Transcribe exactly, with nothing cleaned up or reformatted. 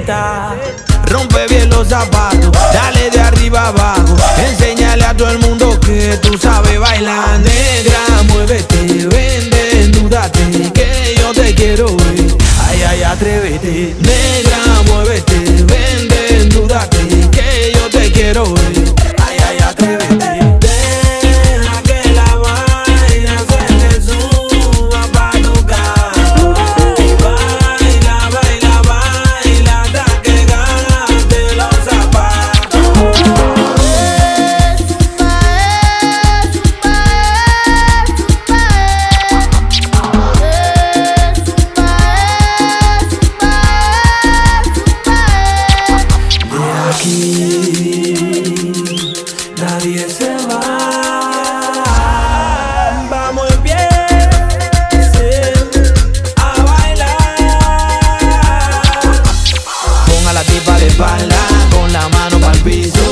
Z. Rompe bien los zapatos, dale de arriba abajo, enséñale a todo el mundo que tú sabes bailar. Negra, muévete, ven, desnúdate, que yo te quiero ver. Ay, ay, atrévete. Negra, muévete, ven, desnúdate, que yo te quiero ver. Ay, ay, atrévete. Deja que la vaina se te suba pa' tu cara. Baila, baila, baila hasta que gaste los zapatos. De aquí nadie se va. Vamos en pie a bailar. Ponga la tipa de espalda con la mano pa'l piso.